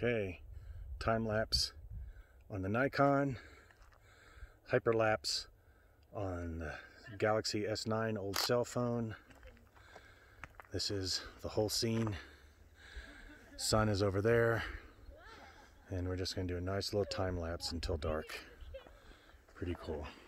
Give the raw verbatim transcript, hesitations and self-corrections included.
Okay, time lapse on the Nikon, hyperlapse on the Galaxy S nine old cell phone. This is the whole scene. Sun is over there, and we're just going to do a nice little time lapse until dark. Pretty cool.